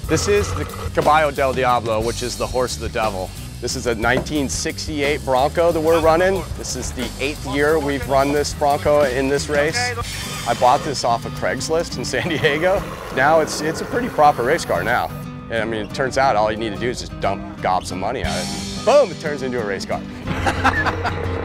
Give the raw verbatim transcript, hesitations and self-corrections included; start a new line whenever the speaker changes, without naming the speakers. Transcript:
This is the Caballo del Diablo, which is the horse of the devil. This is a nineteen sixty-eight Bronco that we're running. This is the eighth year we've run this Bronco in this race. I bought this off of Craigslist in San Diego. Now it's, it's a pretty proper race car now. And I mean, it turns out all you need to do is just dump gobs of money at it. Boom, it turns into a race car.